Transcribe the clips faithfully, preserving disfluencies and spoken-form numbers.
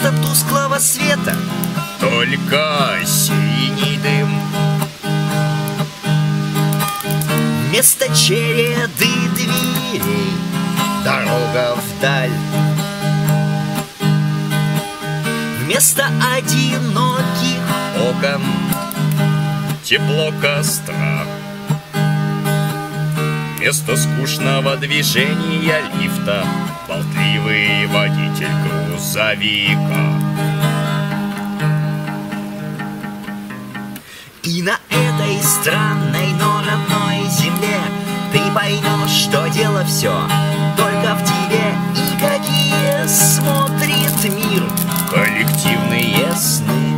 Вместо тусклого света только синий дым. Вместо череды дверей дорога вдаль. Вместо одиноких окон тепло костра. Вместо скучного движения лифта болтливый водитель грузовика. И на этой странной, но родной земле ты поймешь, что дело все только в тебе. И какие смотрит мир коллективные сны.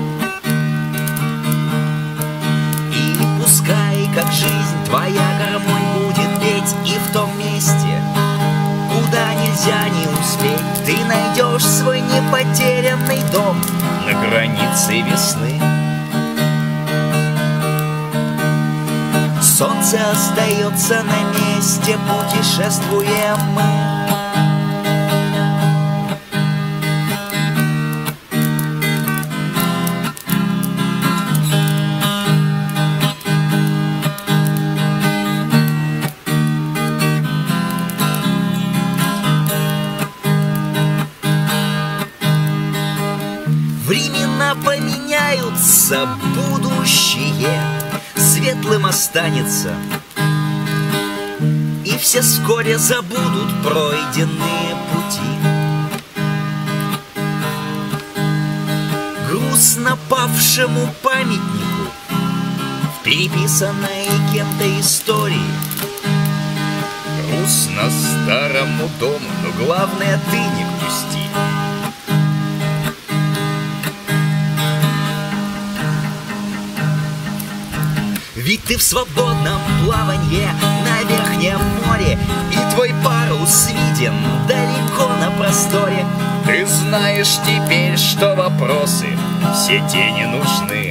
И пускай, как жизнь твоя, гармонь будет петь, и в том месте, куда нельзя не успеть, ты найдешь свой непотерянный дом на границе весны. Солнце остается на месте, путешествуем мы. Времена поменяются, будущее светлым останется, и все вскоре забудут пройденные пути. Грустно павшему памятнику в переписанной кем-то истории. Грустно старому дому, но главное ты не грусти. Ведь ты в свободном плаванье на верхнем море, и твой парус виден далеко на просторе. Ты знаешь теперь, что вопросы все те не нужны.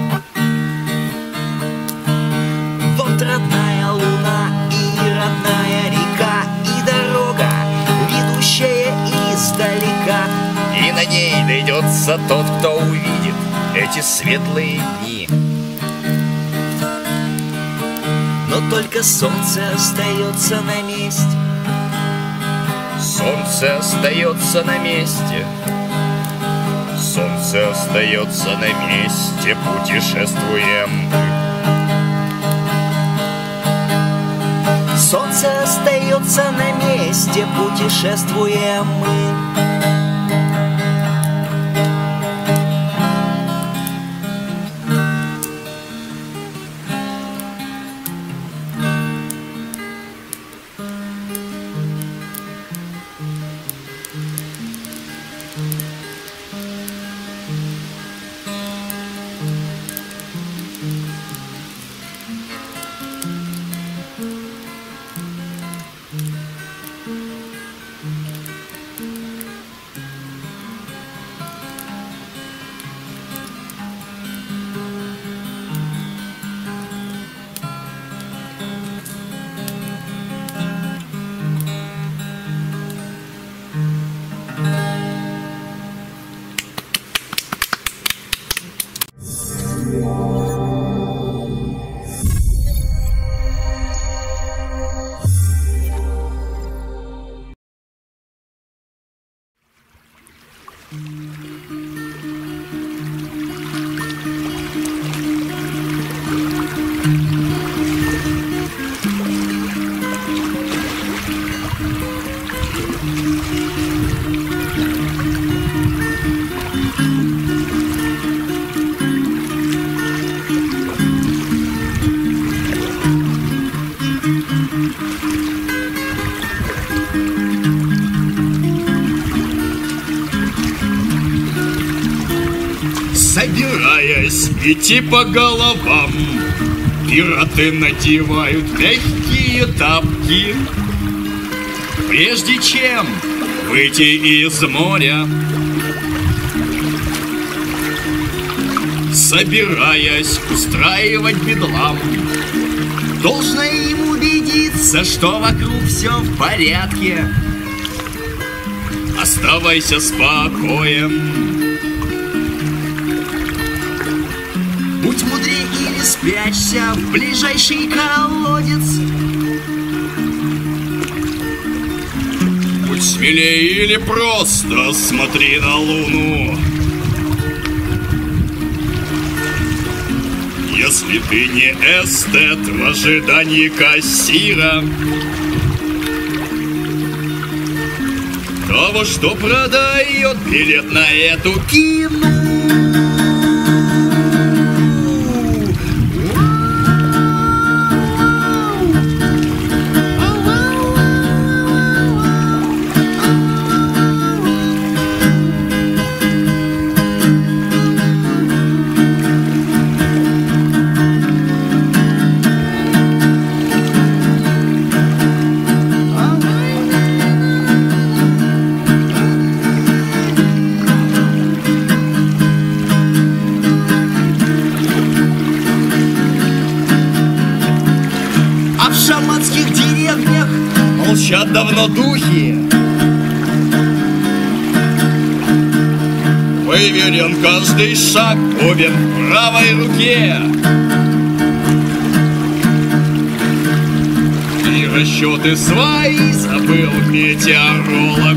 Вот родная луна и родная река, и дорога, ведущая издалека. И на ней найдется тот, кто увидит эти светлые дни. Но только солнце остается на месте. Солнце остается на месте. Солнце остается на месте. Путешествуем мы. Солнце остается на месте. Путешествуем мы. Собираясь идти по головам, пираты надевают мягкие тапки. Прежде чем выйти из моря, собираясь устраивать бедлам, должно им убедиться, что вокруг все в порядке. Оставайся спокоен. спрячься в ближайший колодец. Будь смелее или просто смотри на луну. Если ты не эстет в ожидании кассира, того, что продает билет на эту кино. Молчат давно духи. Выверен каждый шаг, уверен в правой руке. И расчеты свои забыл метеоролог.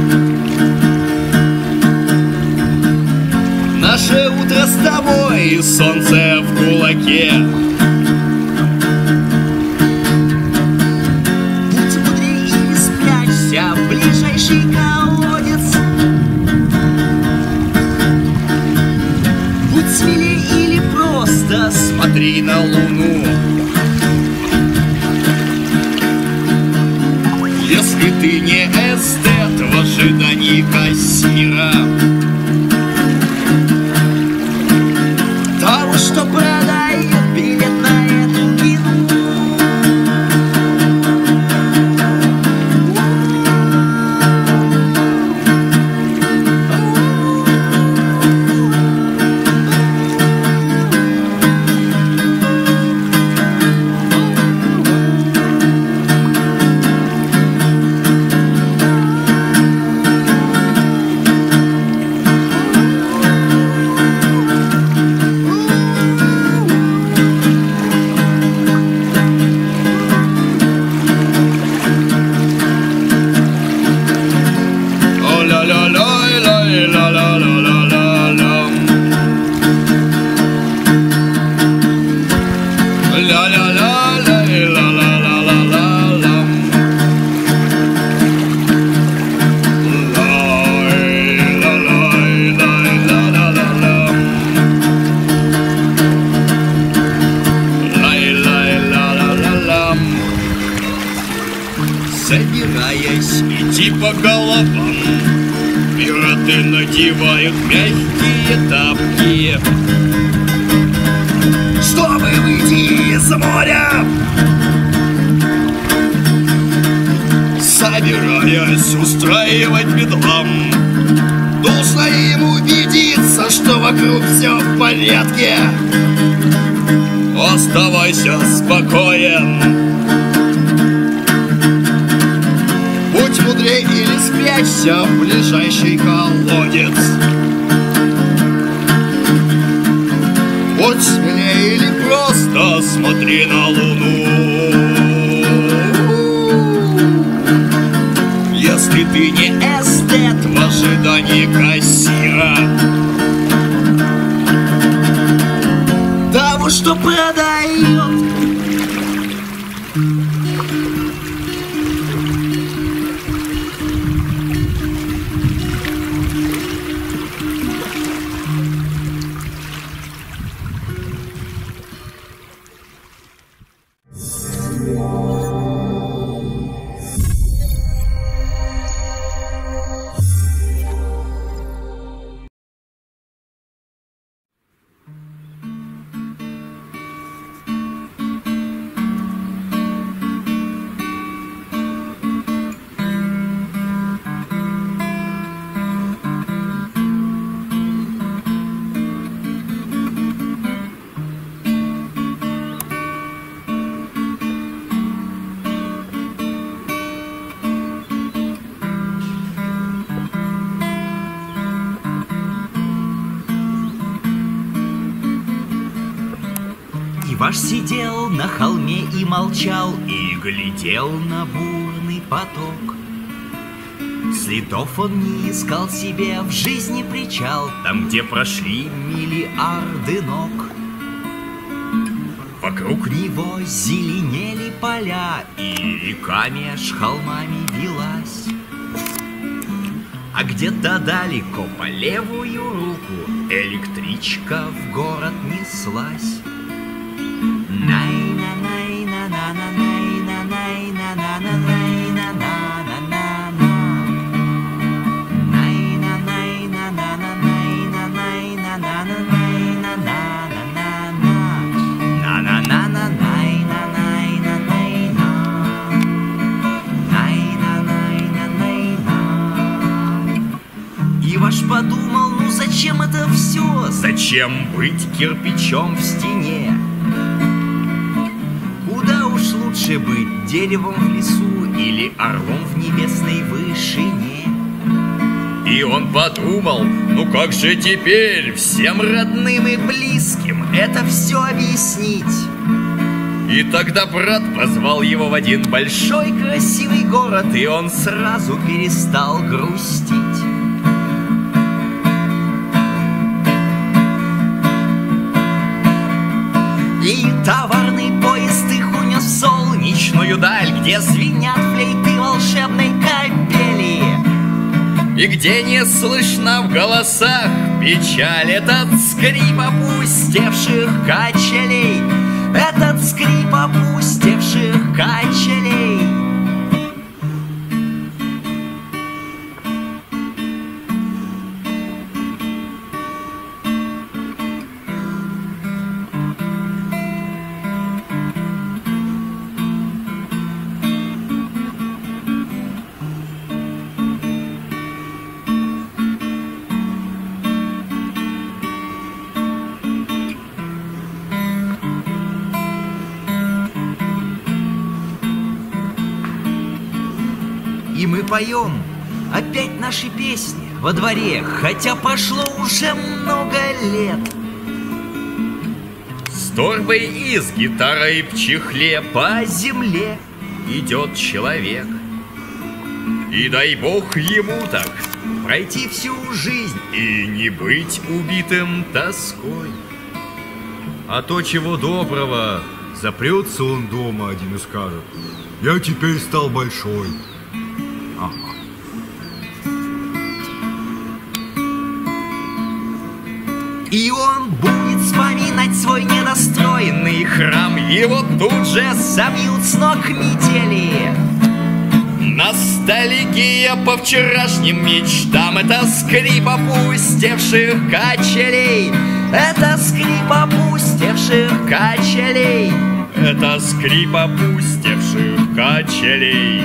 Наше утро с тобой и солнце в кулаке. Ближайший колодец. Будь смелее или просто смотри на луну. Если ты не эстет в ожидании кассира, того, что продает билет на эту кино. Собираясь идти по головам, пираты надевают мягкие тапки, чтобы выйти из моря. Собираясь устраивать бедлам, должно им убедиться, что вокруг все в порядке. Оставайся спокоен. Будь мудрей или спрячься в ближайший колодец. Будь смелее или просто смотри на луну. Если ты не эстет в ожидании кассира, того, что продает. ваш сидел на холме и молчал, и глядел на бурный поток. Следов он не искал себе в жизни причал, там, где прошли миллиарды ног. Вокруг него зеленели поля, и река меж холмами велась. А где-то далеко по левую руку электричка в город неслась. И ваш подумал, ну зачем это все? Зачем быть кирпичом в стене? Куда уж лучше быть деревом в лесу или орлом в небесной вышине? И он подумал, ну как же теперь всем родным и близким это все объяснить? И тогда брат позвал его в один большой красивый город, и он сразу перестал грустить. И товарный поезд их унес в солнечную даль, где звенят флейты волшебной капели, и где не слышно в голосах печаль. Этот скрип опустевших качелей, этот скрип опустевших качелей. И мы поем опять наши песни во дворе, хотя прошло уже много лет. С торбой и с гитарой в чехле по земле идет человек. И дай бог ему так пройти всю жизнь и не быть убитым тоской. А то чего доброго, запрется он дома один и скажет: я теперь стал большой. Ага. И он будет вспоминать свой недостроенный храм, его тут же собьют с ног метели. Ностальгия по вчерашним мечтам — это скрип опустевших качелей. Это скрип опустевших качелей. Это скрип опустевших качелей.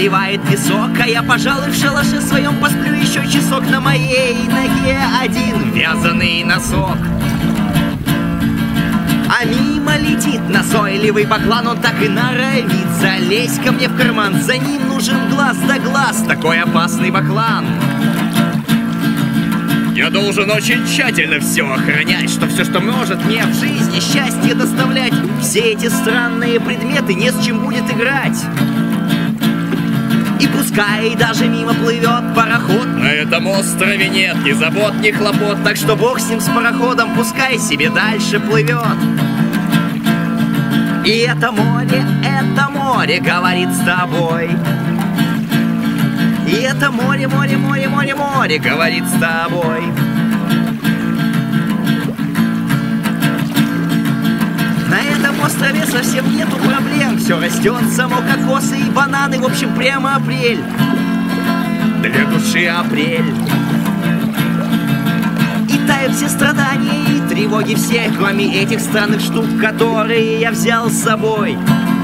заливает песок, а я, пожалуй, в шалаше своем посплю еще часок. На моей ноге один вязаный носок. А мимо летит назойливый баклан, он так и норовит залезть ко мне в карман. За ним нужен глаз да глаз, такой опасный баклан. Я должен очень тщательно все охранять, Что все, что может мне в жизни счастье доставлять. Все эти странные предметы не с чем будет играть. И пускай даже мимо плывет пароход, на этом острове нет ни забот, ни хлопот. так что бог с ним, с пароходом, пускай себе дальше плывет. И это море, это море говорит с тобой. И это море, море, море, море, море говорит с тобой. На этом острове совсем нету проблем. Все растет, само кокосы и бананы. В общем, прямо апрель. Для души апрель. И тают все страдания и тревоги все, кроме этих странных штук, которые я взял с собой.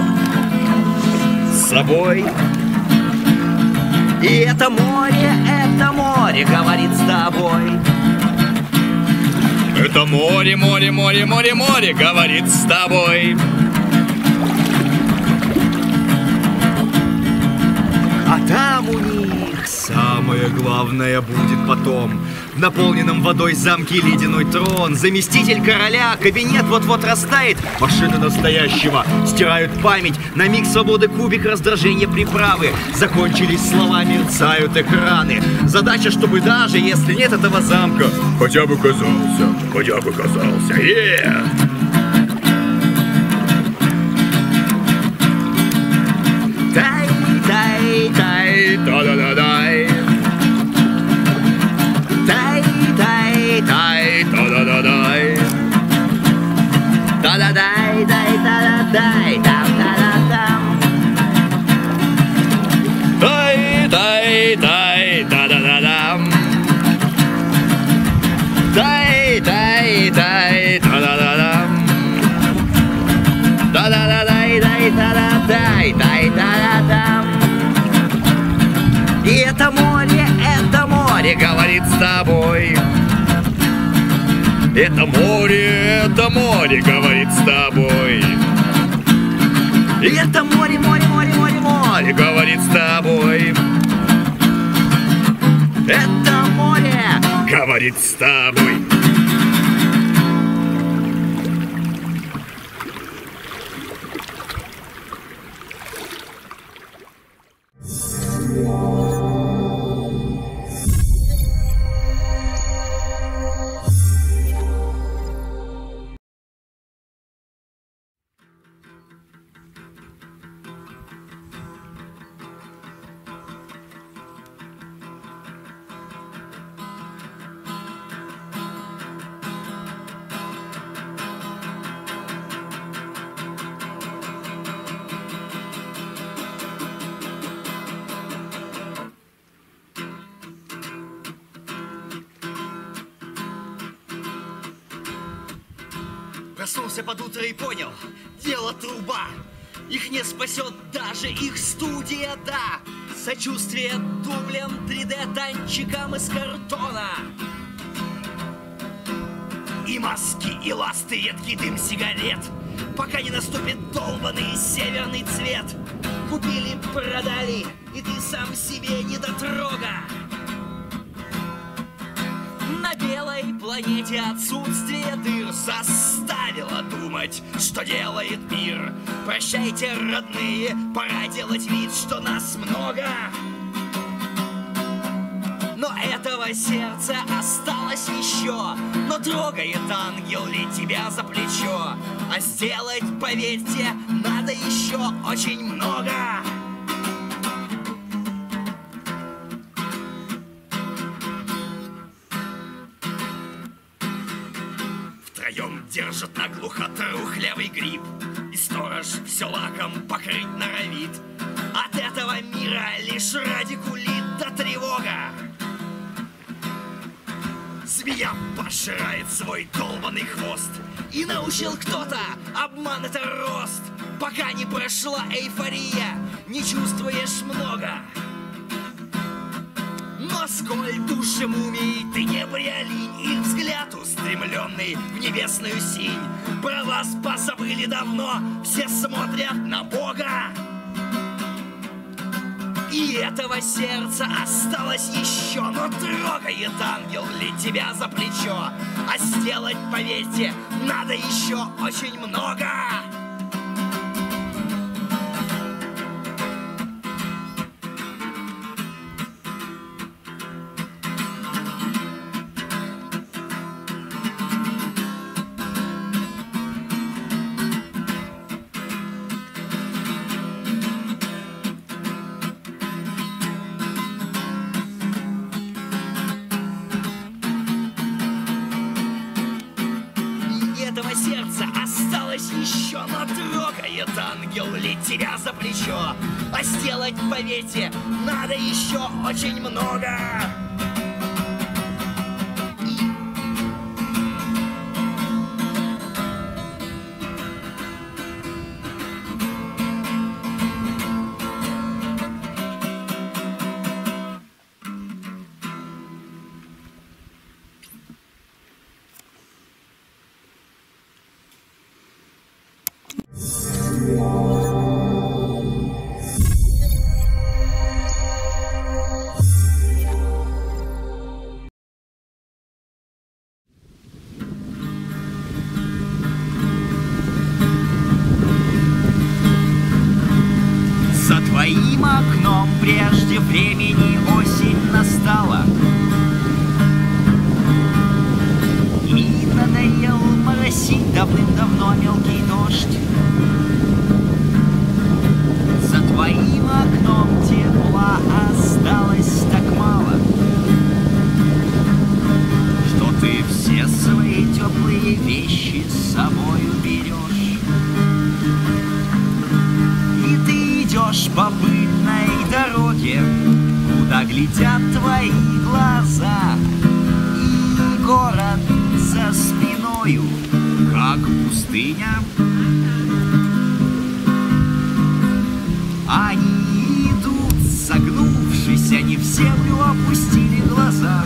С собой. И это море, это море говорит с тобой. Это море, море, море, море, море говорит с тобой. А там у них Самое главное будет потом. В наполненном водой замке ледяной трон. Заместитель короля, кабинет вот-вот растает. Машины настоящего стирают память. На миг свободы кубик, раздражения приправы. Закончились слова, мерцают экраны. Задача, чтобы даже если нет этого замка, Хотя бы казался, хотя бы казался. Yeah! тай, тай, тай, Та-да-да-дай. тай, тай, Дай, та-да-да-дай. та-да-дай, дай, та-да-дай, там-та-да-там. Дай, дай, дай, та-да-да-дам. Дай, дай, дай, та-да-да-дам. Та-да-да-дай, дай, та-да-дай, дай, та-да-дам. И это море, это море говорит с тобой. Это море, это море говорит с тобой. И это море, море, море, море, море Говорит с тобой. Это море. Говорит с тобой. Проснулся под утро и понял, дело труба. Их не спасет даже их студия, да. Сочувствие дублем три дэ танчикам из картона. И маски, и ласты, едкий дым сигарет, пока не наступит долбанный северный цвет. Купили, продали, и ты сам себе недотрога. На белой планете отсутствие дыр заставило думать, что делает мир. Прощайте, родные, пора делать вид, что нас много. Но этого сердца осталось еще. Но трогает ангел ли тебя за плечо? А сделать, поверьте, надо еще очень много. Втроем держат наглухо трухлявый гриб, и сторож все лаком покрыть норовит. От этого мира лишь радикулит да тревога. Змея пожирает свой долбанный хвост, и научил кто-то, обман это рост. пока не прошла эйфория, не чувствуешь много. Но сколь души мумий ты не приолинь, их взгляд устремленный в небесную синь. Про вас позабыли давно, все смотрят на Бога. И этого сердца осталось еще, но трогает ангел ли тебя за плечо. А сделать, поверьте, надо еще очень много. Еще, но трогает ангел ли тебя за плечо. А сделать, поверьте, надо еще очень много. Твоим окном прежде времени осень настала, и надоел моросить давным-давно мелкий дождь. За твоим окном тепла осталось так мало, что ты все свои теплые вещи с собою берешь. Идешь по пыльной дороге, куда глядят твои глаза, и город за спиною, как пустыня. Они идут, согнувшись, они в землю опустили глаза.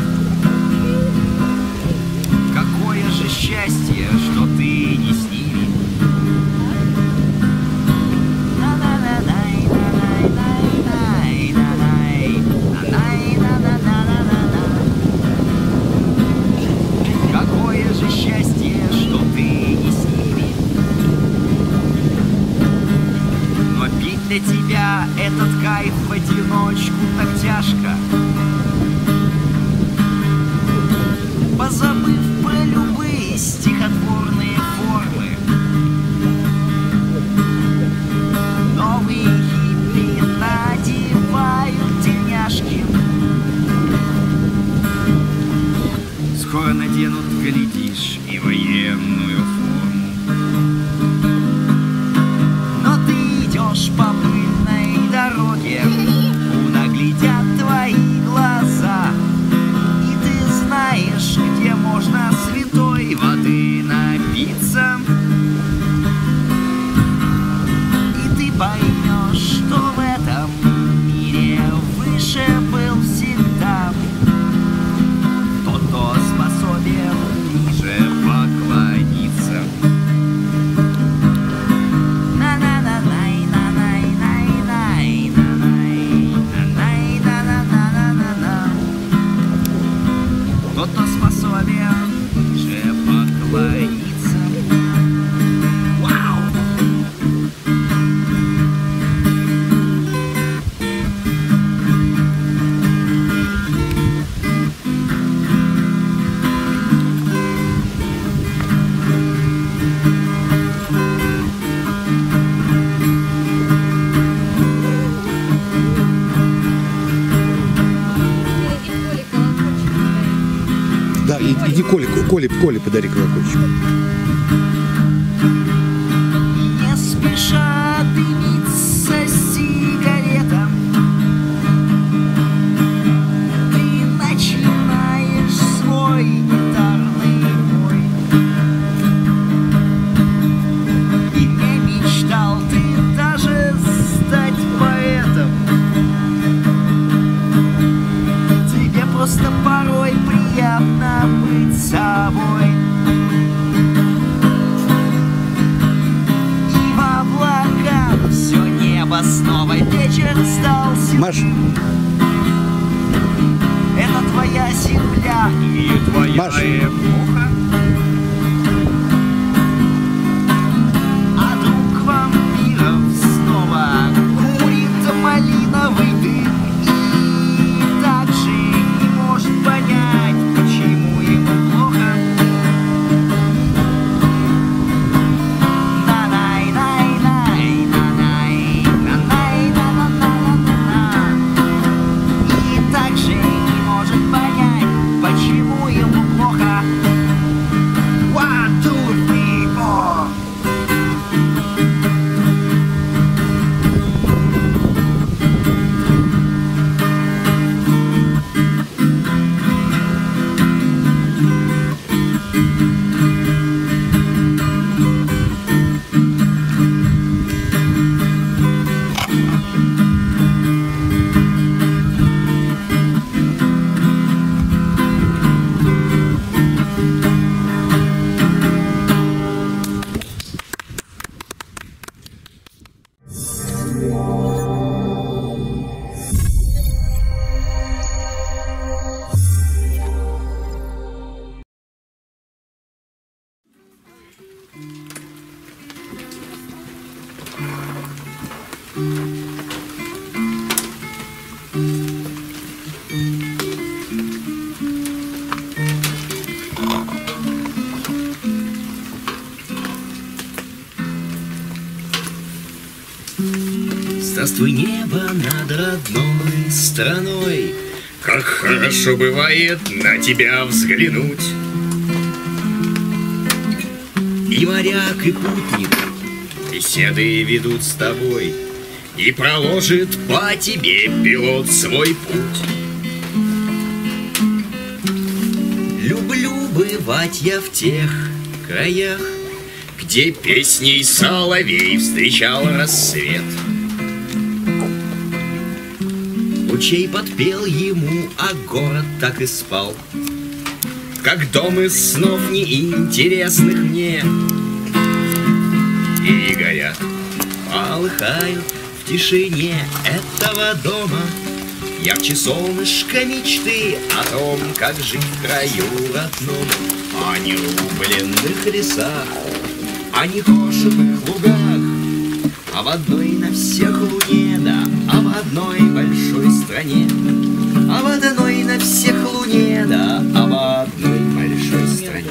Какое же счастье, что ты не с ними. Какое же счастье, что ты не с ними. Но пить для тебя этот кайф в одиночку так тяжко, позабыв про любые стихотворные формы. Новые хиппи надевают тельняшки, скоро наденут, глядишь, и военную форму. Но ты идешь по пыльной дороге, куда глядят твои глаза, и ты знаешь, где можно святой воды напиться. И ты поймешь, что в этом мире выше был всегда тот, кто способен ниже поклониться. Тот, кто способен ниже поклониться. Вау! Да, иди Коле, Коле, Коле подари колокольчик. Не спеша дымится сигарета, ты начинаешь свой гитарный бой. И не мечтал ты снова вечер сдался. Маш, Это твоя земля И твоя Маш. эпоха. А друг вампиров снова курит малиновый дым. И так же не может понять, почему ему плохо. На-най-най-най, на-най, на-най, на-на-на-на-на. И так же не может понять, почему ему плохо. One, two, three, four. Здравствуй, небо над родной страной. Как хорошо бывает на тебя взглянуть. И моряк, и путник беседы ведут с тобой, и проложит по тебе пилот свой путь. Люблю бывать я в тех краях, где песней соловей встречал рассвет. Лучей подпел ему, а город так и спал, как дом из снов неинтересных мне. И горят, полыхают в тишине этого дома ярче солнышко мечты о том, как жить в краю родном. О нерубленных лесах, о некошенных лугах, об одной на всех луне, да, об одной большой стране. Об одной на всех луне, да, об одной большой стране.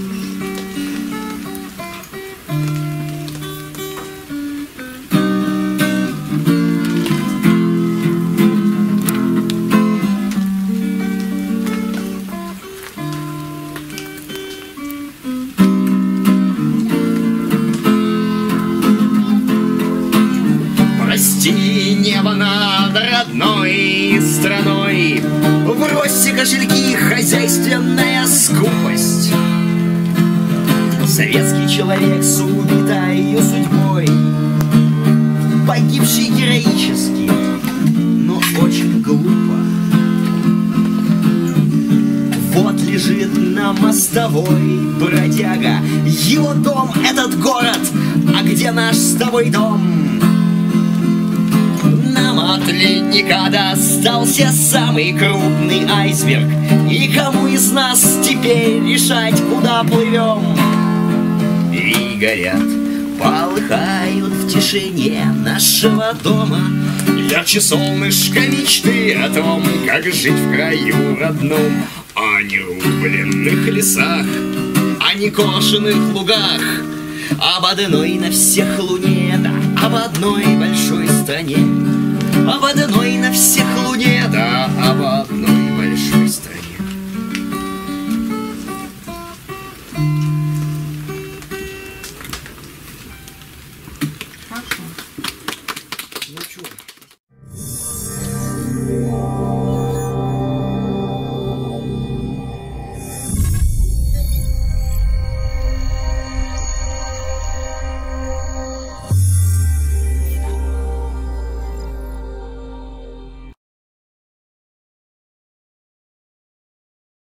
Прости, небо над родной страной, бросьте кошельки, хозяйственная скупость. Советский человек с убитой судьбой, погибший героически, но очень глупо. Вот лежит на мостовой бродяга, его дом — этот город, а где наш с тобой дом? Нам от ледника достался самый крупный айсберг, и кому из нас теперь решать, куда плывем? И горят, полыхают в тишине нашего дома ярче солнышко мечты о том, как жить в краю родном. О нерубленных лесах, о некошенных лугах, об одной на всех луне, да, об одной большой стране. Об одной на всех луне, да, об одной большой стране.